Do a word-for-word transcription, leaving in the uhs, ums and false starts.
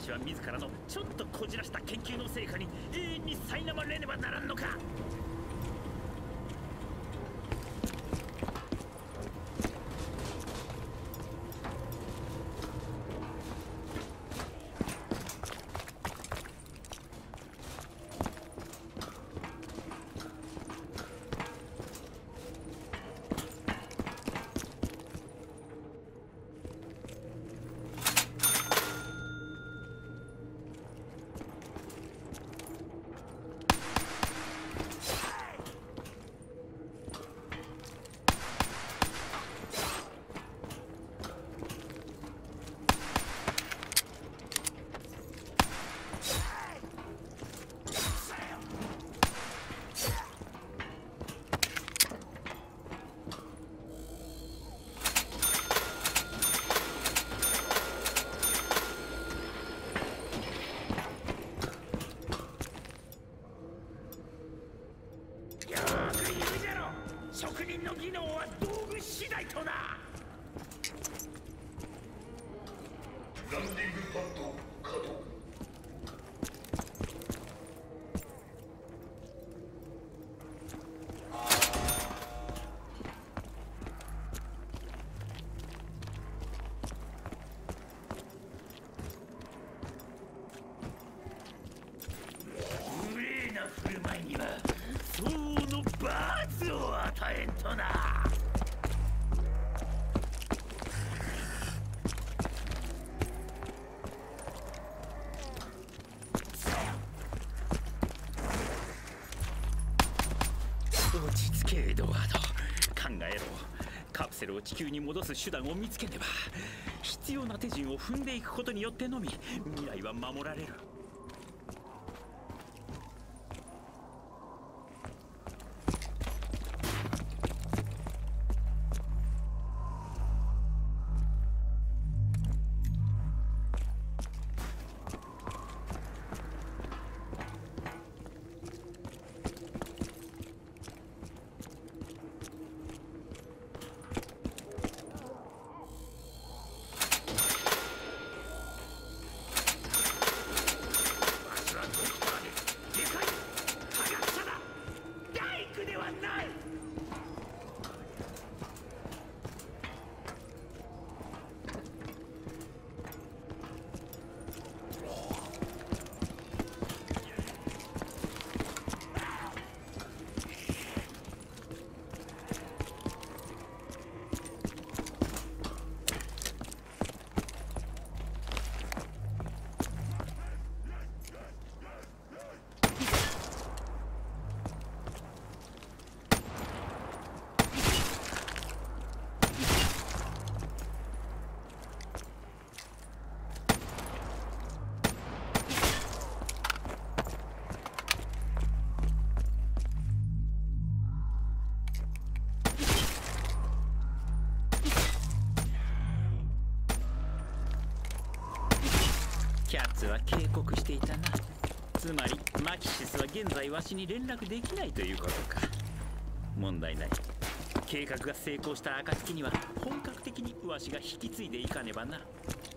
は自らのちょっとこじらした研究の成果に永遠に苛まれねばならんのか。職人の技能は道具次第とな。 ランディングパッド稼働。 無礼な振る舞いには相応の罰を与えんとな。落ち着けエドワード。考えろ。カプセルを地球に戻す手段を見つけねば。必要な手順を踏んでいくことによってのみ未来は守られる。キャッツは警告していたな。つまりマキシスは現在わしに連絡できないということか。問題ない。計画が成功した暁には本格的にわしが引き継いでいかねばな。